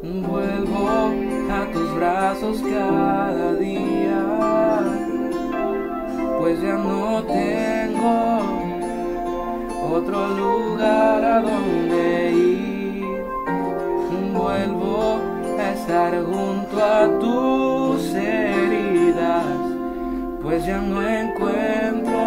Vuelvo a tus brazos cada día, pues ya no tengo otro lugar a donde ir. Vuelvo a estar junto a tus heridas, pues ya no encuentro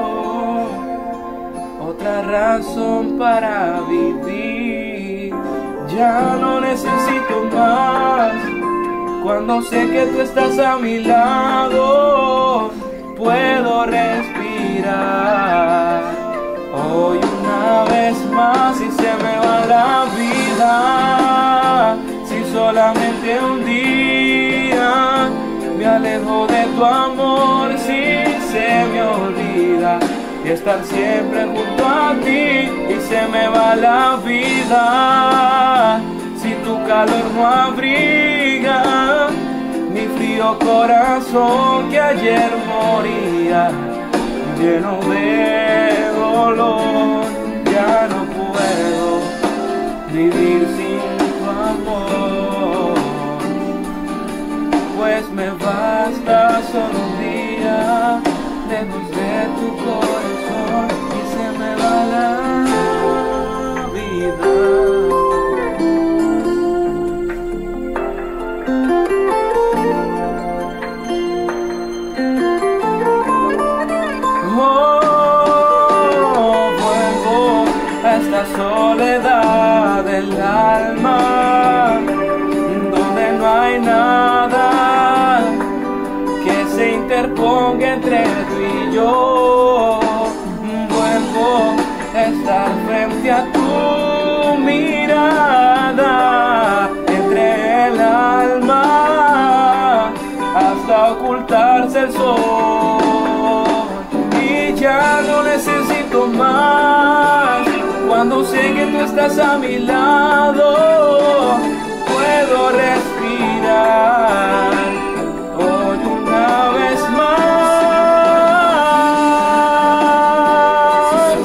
otra razón para vivir. Ya no necesito más, cuando sé que tú estás a mi lado, puedo respirar. Hoy una vez más y se me va la vida, si solamente un día me alejo de tu amor, si se me olvida y estar siempre junto a ti y se me va la vida, si tu calor no abriga mi frío corazón que ayer moría lleno de dolor. Ya no puedo vivir sin tu amor, pues me basta solo un día lejos de tu corazón y se me va la vida. Vuelvo a esta soledad del alma, donde no hay nada que se interponga entre tú y yo. Vuelvo a estar frente a tu mirada, entre el alma hasta ocultarse el sol. Y ya no necesito más, cuando sé que tú estás a mi lado, puedo respirar. Hoy una vez más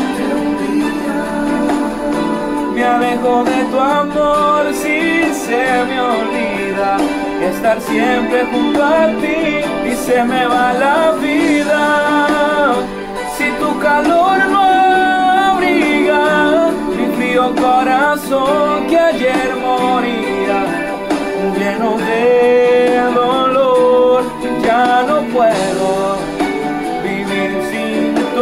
me alejo de tu amor, si se me olvida estar siempre junto a ti y se me va la vida, si tu calor no abriga mi frío corazón que ayer moría lleno de dolor. Ya no puedo vivir sin tu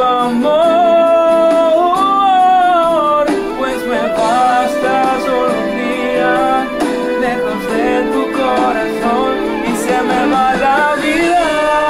amor, pues me basta solo un día lejos de tu corazón y se me va la vida.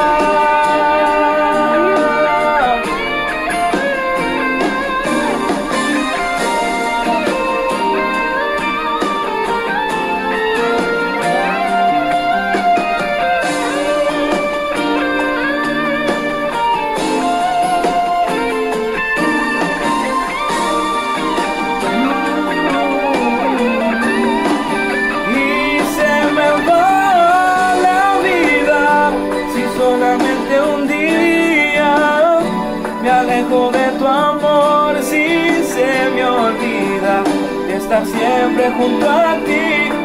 Me alejo de tu amor, si se me olvida estar siempre junto a ti